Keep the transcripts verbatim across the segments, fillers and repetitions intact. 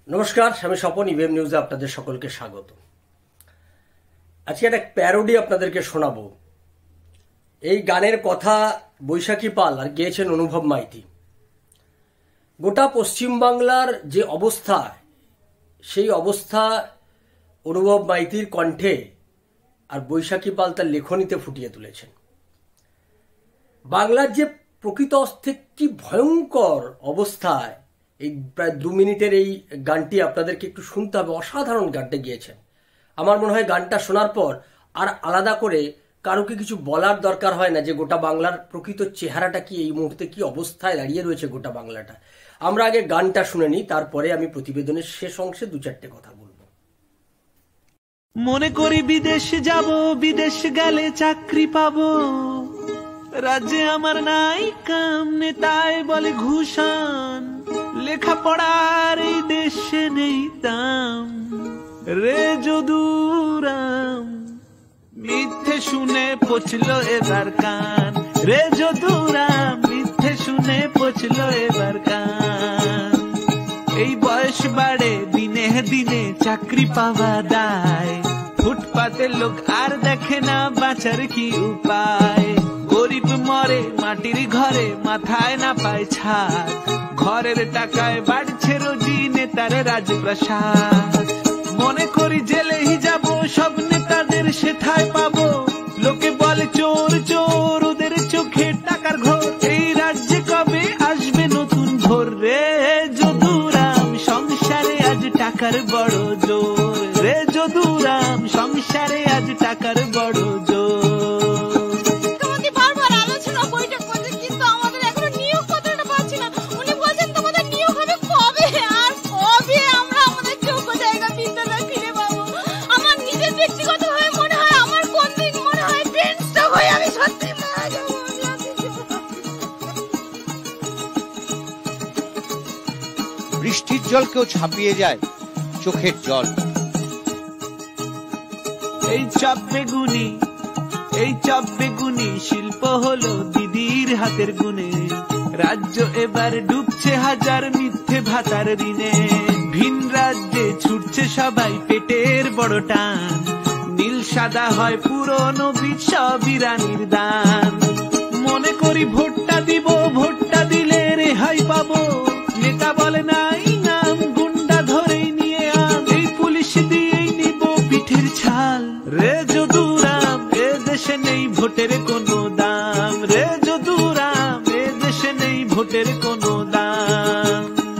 নমস্কার, আমি স্বপন। ইভিএম নিউজে আপনাদের সকলকে স্বাগত। আজকে একটা প্যারোডি আপনাদেরকে শোনাবো। এই গানের কথা বৈশাখী পাল আর গেয়েছেন অনুভব মাইতি। গোটা পশ্চিমবাংলার যে অবস্থা, সেই অবস্থা অনুভব মাইতির কণ্ঠে আর বৈশাখী পাল তার লেখনীতে ফুটিয়ে তুলেছেন। বাংলার যে প্রকৃত অস্থির কি ভয়ঙ্কর অবস্থায়, এই প্রায় দু মিনিটের এই গানটি আপনাদেরকে একটু শুনতে হবে। অসাধারণ গানটা গিয়েছেন। আমার মনে হয় গানটা শোনার পর আর আলাদা করে কারোকে কিছু বলার দরকার হয় না যে গোটা বাংলার প্রকৃত চেহারাটা কি, এই মুহূর্তে কি অবস্থায় দাঁড়িয়ে রয়েছে গোটা বাংলাটা। আমরা আগে গানটা শুনে নিই, তারপরে আমি প্রতিবেদনের শেষ অংশে দু চারটে কথা বলবো। মনে করি বিদেশ যাব, বিদেশ গেলে চাকরি পাবো, রাজ্যে আমার নাই কাম, নেতায় বলে ঘুষান, লেখাপড়ার এই দেশে নেই দাম, রে যদুরাম মিথ্যে শুনে পচলো এবার কান, রে যদুরাম মিথ্যে শুনে পচলো এবার কান। এই বয়স বাড়ে দিনে দিনে চাকরি পাওয়া দায়, ফুটপাতের লোক আর দেখে না বাঁচার কি উপায়, গরিব মরে মাটির ঘরে মাথায় না পায় ছাদ, ঘরের টাকায় বাড়ছে রোজি নেতার রাজপ্রাসাদ। মনে করি জেলেই যাব, সব নেতাদের সেথায় পাবো, লোকে বলে চোর চোর, ওদের চোখে টাকার ঘোর, এই রাজ্যে কবে আসবে নতুন ভোর, রে যদুরাম সংসারে আজ টাকার বড় জোর, রে যদুরাম সংসারে আজ টাকার বড় জোর। বৃষ্টির জলকেও ছাপিয়ে যায় চোখের জল। এই চপ বেগুনি, এই চপ বেগুনি শিল্প হলো দিদির হাতের গুণে, রাজ্য এবার ডুবছে হাজার মিথ্যে ভাতার ঋণে, ভিন রাজ্যে ছুটছে সবাই পেটের বড় টান, নীল সাদা হয় পুরনো বীজ সবই রানীর দান। মনে করি ভোটটা দিব, ভোটটা দিলে রেহাই পাবো, নেতা বলে নাই নাম, গুন্ডা ধরেই নিয়ে আন, এই পুলিশ দিয়েই নিব পিঠের ছাল, রে যদুরাম এ দেশে নেই ভোটের কোনো দাম, রে যদুরাম এ দেশে নেই ভোটের কোনো দাম।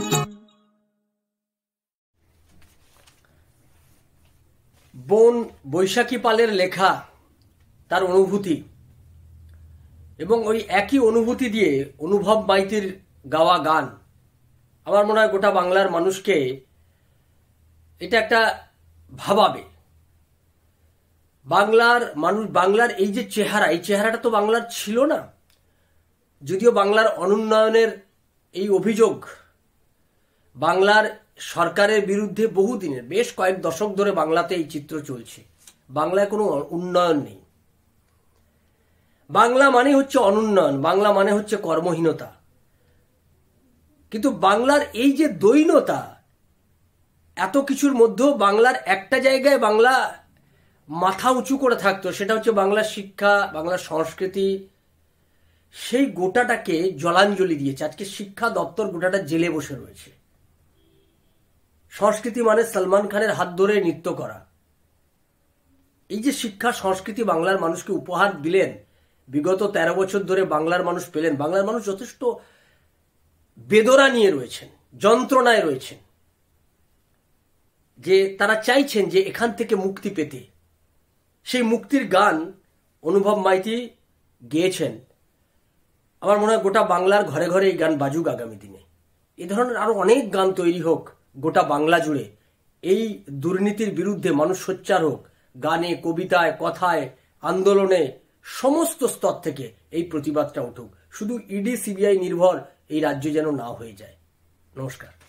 বোন বৈশাখী পালের লেখা, তার অনুভূতি, এবং ওই একই অনুভূতি দিয়ে অনুভব মাইতির গাওয়া গান, আমার মনে হয় গোটা বাংলার মানুষকে এটা একটা ভাবাবে। বাংলার মানুষ, বাংলার এই যে চেহারা, এই চেহারাটা তো বাংলার ছিল না। যদিও বাংলার অনুন্নয়নের এই অভিযোগ বাংলার সরকারের বিরুদ্ধে বহুদিনের, বেশ কয়েক দশক ধরে বাংলাতে এই চিত্র চলছে। বাংলায় কোনো উন্নয়ন নেই। বাংলা মানে হচ্ছে অনুন্নয়ন, বাংলা মানে হচ্ছে কর্মহীনতা। কিন্তু বাংলার এই যে দৈন্যতা, এত কিছুর মধ্যেও বাংলার একটা জায়গায় বাংলা মাথা উঁচু করে থাকতো, সেটা হচ্ছে বাংলার শিক্ষা, বাংলার সংস্কৃতি। সেই গোটাটাকে জলাঞ্জলি দিয়েছে। আজকে শিক্ষা দপ্তর গোটাটা জেলে বসে রয়েছে। সংস্কৃতি মানে সলমান খানের হাত ধরে নৃত্য করা। এই যে শিক্ষা সংস্কৃতি বাংলার মানুষকে উপহার দিলেন, বিগত তেরো বছর ধরে বাংলার মানুষ পেলেন। বাংলার মানুষ যথেষ্ট বেদনা নিয়ে রয়েছেন, যন্ত্রণায় রয়েছেন, যে তারা চাইছেন যে এখান থেকে মুক্তি পেতে। সেই মুক্তির গান অনুভব মাইতি গেয়েছেন। আমার মনে হয় গোটা বাংলার ঘরে ঘরে এই গান বাজুক আগামী দিনে। এ ধরনের আরো অনেক গান তৈরি হোক গোটা বাংলা জুড়ে। এই দুর্নীতির বিরুদ্ধে মানুষ সোচ্চার হোক, গানে, কবিতায়, কথায়, আন্দোলনে, সমস্ত স্তর থেকে এই প্রতিবাদটা উঠুক। শুধু ইডি সিবিআই নির্ভর এই রাজ্য যেন না হয়ে যায়। নমস্কার।